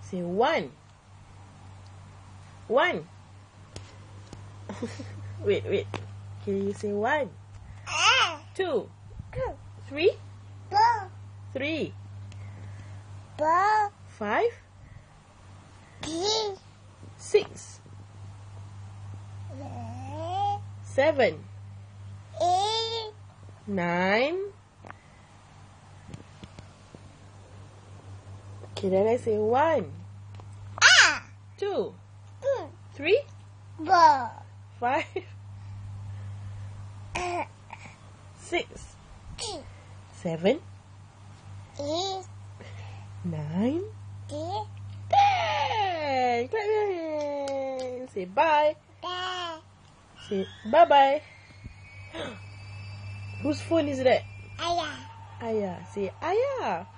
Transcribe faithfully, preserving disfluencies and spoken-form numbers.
Say one. One. Wait, wait. Can you say one? Two. Three. Three. Five. Six. Seven. Nine. Okay, then I say one. Two. Three. Five. Six. Seven. Nine. Ten. Clap your hands. Say bye. Say bye-bye. Whose phone is that? Ayah. Ayah. Say ayah.